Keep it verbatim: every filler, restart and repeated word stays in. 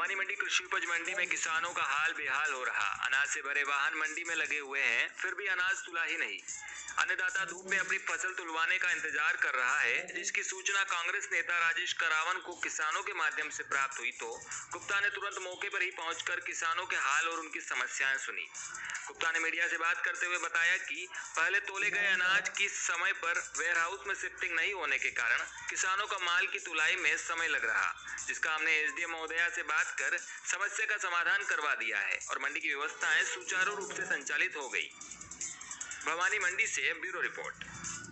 भवानी मंडी कृषि उपज मंडी में किसानों का हाल बेहाल हो रहा। अनाज से भरे वाहन मंडी में लगे हुए हैं, फिर भी अनाज तुला ही नहीं। अन्नदाता धूप में अपनी फसल तुलवाने का इंतजार कर रहा है, जिसकी सूचना कांग्रेस नेता राजेश करावन को किसानों के माध्यम से प्राप्त हुई तो गुप्ता ने तुरंत मौके पर ही पहुंचकर किसानों के हाल और उनकी समस्याएं सुनी। गुप्ता ने मीडिया से बात करते हुए बताया कि पहले तोले गए अनाज की समय पर वेयरहाउस में शिफ्टिंग नहीं होने के कारण किसानों का माल की तुलाई में समय लग रहा, जिसका हमने एसडीएम महोदया से बात कर समस्या का समाधान करवा दिया है और मंडी की व्यवस्थाएं सुचारू रूप से संचालित हो गई। भवानी मंडी से ब्यूरो रिपोर्ट।